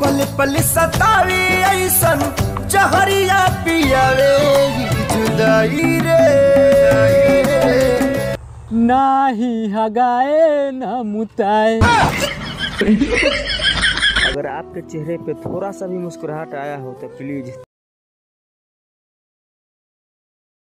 पल पल सतावी ऐसन जहरिया पियावे जुदाई रे। नाही हगाए ना मुताए। अगर आपके चेहरे पे थोड़ा सा भी मुस्कुराहट आया हो तो प्लीज